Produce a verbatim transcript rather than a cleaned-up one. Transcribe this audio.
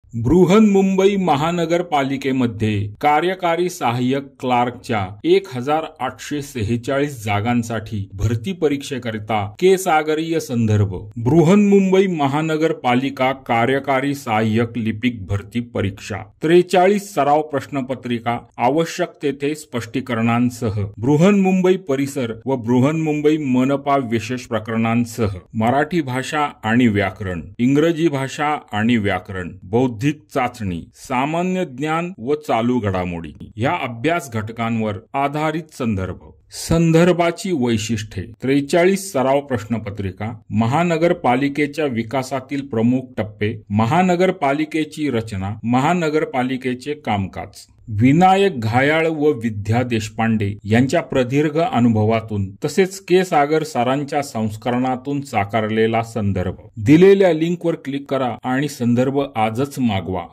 बृहन्मुंबई महानगरपालिकेमध्ये कार्यकारी सहाय्यक क्लार्कच्या एक हजार आठशे सेहेचाळीस जागांसाठी भरती परीक्षेकरिता के सागरीय संदर्भ. बृहन्मुंबई महानगरपालिका कार्यकारी सहाय्यक लिपिक भरती परीक्षा. त्रेचाळीस सराव प्रश्नपत्रिका आवश्यक तेथे स्पष्टीकरणांसह. बृहन्मुंबई परिसर व बृहन्मुंबई मनपा विशेष प्रकरणांसह. मराठी भाषा आणि व्याकरण, इंग्रजी भाषा आणि व्याकरण, बौद्धिक चाचणी, सामान्य ज्ञान व चालू घडामोडी या अभ्यास घटकांवर आधारित संदर्भ. संदर्भाची वैशिष्ट्ये. त्रेचाळीस सराव प्रश्नपत्रिका. महानगरपालिकेच्या विकासातील प्रमुख टप्पे, महानगरपालिकेची रचना, महानगरपालिकेचे कामकाज. विनायक घायाळ व विद्या देशपांडे यांच्या प्रदीर्घ अनुभवातून तसेच के सागर सरांच्या संस्करणातून साकारलेला संदर्भ. दिलेल्या लिंकवर क्लिक करा आणि संदर्भ आजच मागवा.